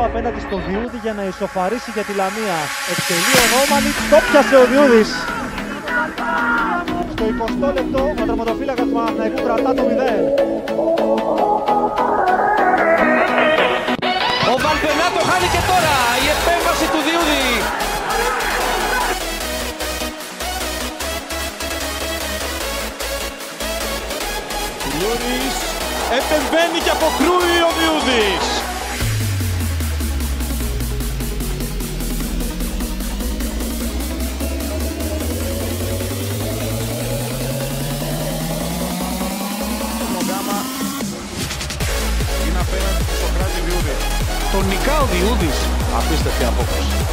απέναντι στο Διούδη για να ισοφαρίσει για τη Λαμία. Εκτελεί ο Ρόμανιτς, το πιάσε ο Διούδης. Στο 20 λεπτό ο τερματοφύλακας του Παναθηναϊκού κρατά το 0. Ο Βαλπενάτο χάνει και τώρα η επέμβαση του Διούδη. Διούδης επεμβαίνει και αποκρούει ο Διούδης. Ο Γκάμα είναι απέναντι στο Σοκράτη Διούδη. Τον νικά ο Διούδης. Απίστευτη απόκριση.